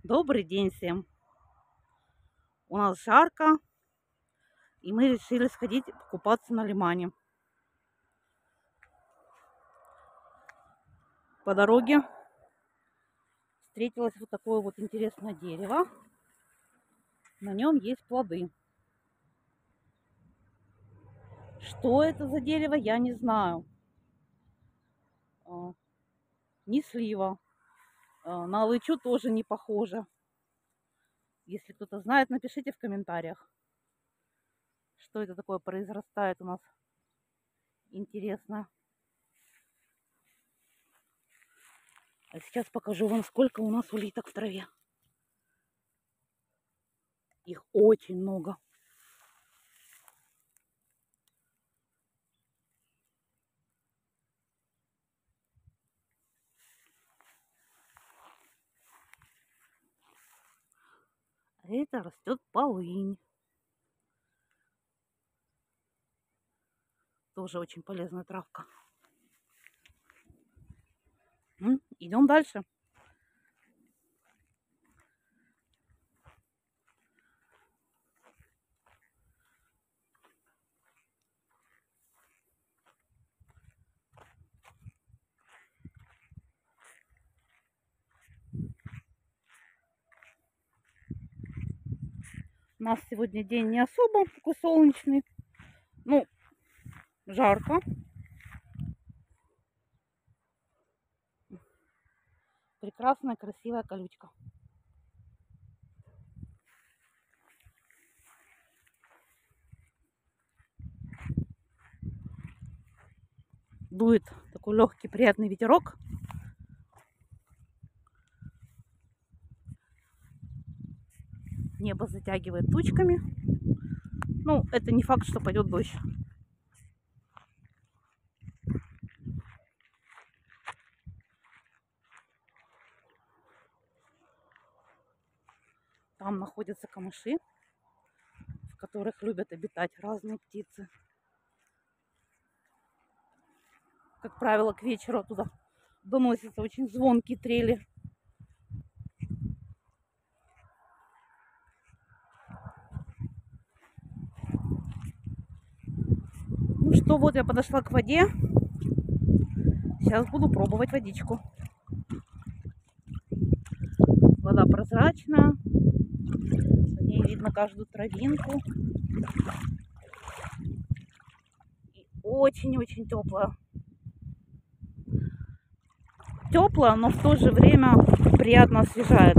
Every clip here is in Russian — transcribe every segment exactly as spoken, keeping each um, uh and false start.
Добрый день всем! У нас жарко, и мы решили сходить купаться на лимане. По дороге встретилось вот такое вот интересное дерево. На нем есть плоды. Что это за дерево, я не знаю. Не слива. На алычу тоже не похоже. Если кто-то знает, напишите в комментариях, что это такое произрастает у нас. Интересно. А сейчас покажу вам, сколько у нас улиток в траве. Их очень много. Это растет полынь. Тоже очень полезная травка. Идем дальше. У нас сегодня день не особо такой солнечный. Ну, жарко. Прекрасная, красивая колючка. Дует такой легкий, приятный ветерок. Небо затягивает тучками. Ну, это не факт, что пойдет дождь. Там находятся камыши, в которых любят обитать разные птицы. Как правило, к вечеру оттуда доносятся очень звонкие трели. Ну что, вот я подошла к воде. Сейчас буду пробовать водичку. Вода прозрачная. В ней видно каждую травинку. И очень-очень теплая. Теплая, но в то же время приятно освежает.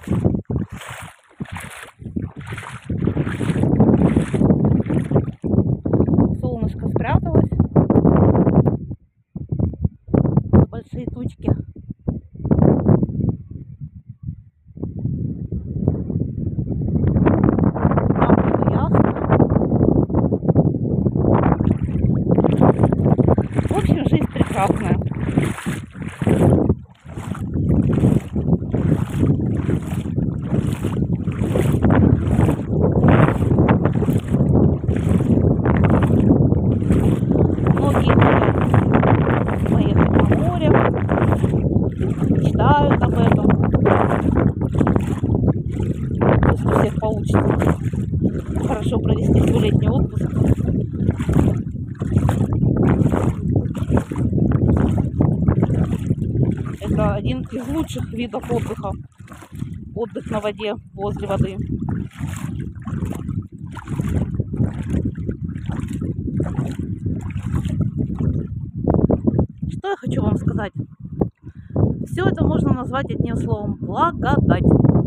Солнышко спряталось. Большие тучки. В общем, жизнь прекрасная. Многие хотят поехать на море, мечтают об этом. Если у всех получится хорошо провести свой летний отпуск. Это один из лучших видов отдыха. Отдых на воде, возле воды. Что я хочу вам сказать? Все это можно назвать одним словом: благодать.